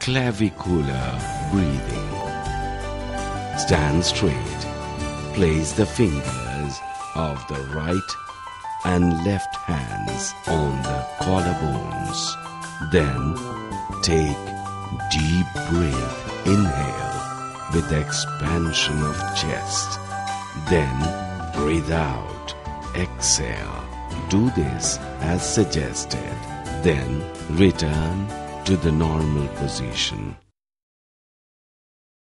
clavicular breathing. Stand straight. Place the fingers of the right and left hands on the collarbones. Then take deep breath. Inhale with expansion of chest. Then breathe out. Exhale. Do this as suggested. Then return to the normal position.